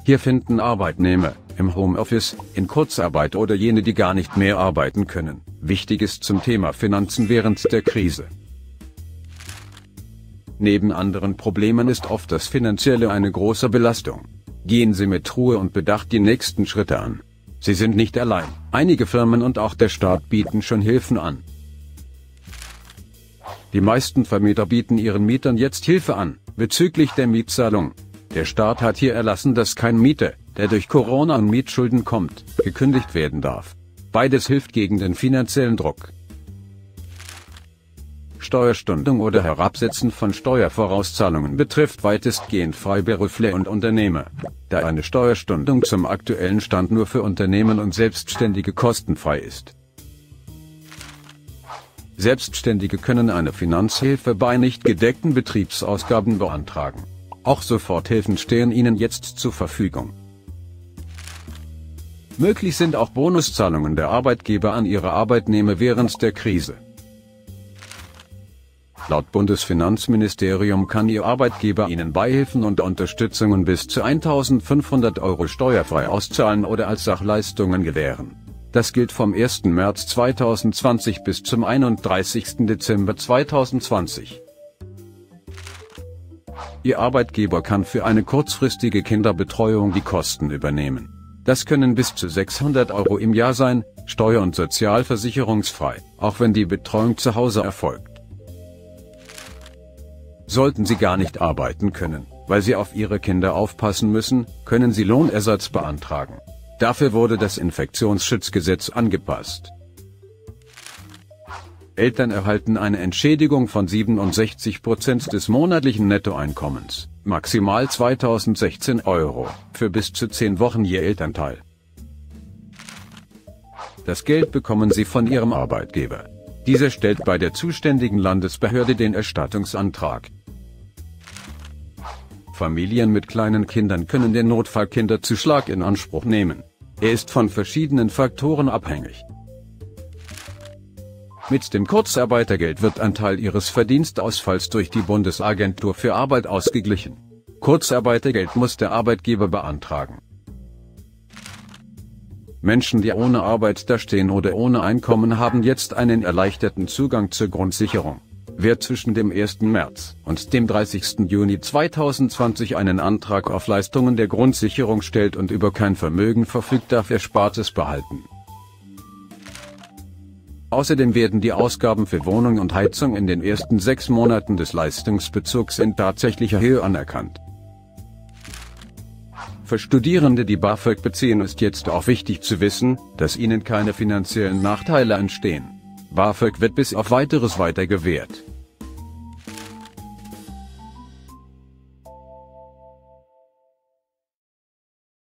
Hier finden Arbeitnehmer im Homeoffice, in Kurzarbeit oder jene, die gar nicht mehr arbeiten können, Wichtiges zum Thema Finanzen während der Krise. Neben anderen Problemen ist oft das Finanzielle eine große Belastung. Gehen Sie mit Ruhe und Bedacht die nächsten Schritte an. Sie sind nicht allein. Einige Firmen und auch der Staat bieten schon Hilfen an. Die meisten Vermieter bieten ihren Mietern jetzt Hilfe an, bezüglich der Mietzahlung. Der Staat hat hier erlassen, dass kein Mieter, der durch Corona an Mietschulden kommt, gekündigt werden darf. Beides hilft gegen den finanziellen Druck. Steuerstundung oder Herabsetzen von Steuervorauszahlungen betrifft weitestgehend Freiberufler und Unternehmer, da eine Steuerstundung zum aktuellen Stand nur für Unternehmen und Selbstständige kostenfrei ist. Selbstständige können eine Finanzhilfe bei nicht gedeckten Betriebsausgaben beantragen. Auch Soforthilfen stehen ihnen jetzt zur Verfügung. Möglich sind auch Bonuszahlungen der Arbeitgeber an ihre Arbeitnehmer während der Krise. Laut Bundesfinanzministerium kann Ihr Arbeitgeber Ihnen Beihilfen und Unterstützungen bis zu 1.500 € steuerfrei auszahlen oder als Sachleistungen gewähren. Das gilt vom 1. März 2020 bis zum 31. Dezember 2020. Ihr Arbeitgeber kann für eine kurzfristige Kinderbetreuung die Kosten übernehmen. Das können bis zu 600 € im Jahr sein, steuer- und sozialversicherungsfrei, auch wenn die Betreuung zu Hause erfolgt. Sollten Sie gar nicht arbeiten können, weil Sie auf Ihre Kinder aufpassen müssen, können Sie Lohnersatz beantragen. Dafür wurde das Infektionsschutzgesetz angepasst. Eltern erhalten eine Entschädigung von 67% des monatlichen Nettoeinkommens, maximal 2.016 €, für bis zu 10 Wochen je Elternteil. Das Geld bekommen Sie von Ihrem Arbeitgeber. Dieser stellt bei der zuständigen Landesbehörde den Erstattungsantrag. Familien mit kleinen Kindern können den Notfallkinderzuschlag in Anspruch nehmen. Er ist von verschiedenen Faktoren abhängig. Mit dem Kurzarbeitergeld wird ein Teil Ihres Verdienstausfalls durch die Bundesagentur für Arbeit ausgeglichen. Kurzarbeitergeld muss der Arbeitgeber beantragen. Menschen, die ohne Arbeit dastehen oder ohne Einkommen, haben jetzt einen erleichterten Zugang zur Grundsicherung. Wer zwischen dem 1. März und dem 30. Juni 2020 einen Antrag auf Leistungen der Grundsicherung stellt und über kein Vermögen verfügt, darf Erspartes behalten. Außerdem werden die Ausgaben für Wohnung und Heizung in den ersten 6 Monaten des Leistungsbezugs in tatsächlicher Höhe anerkannt. Für Studierende, die BAföG beziehen, ist jetzt auch wichtig zu wissen, dass ihnen keine finanziellen Nachteile entstehen. BAföG wird bis auf Weiteres weiter gewährt.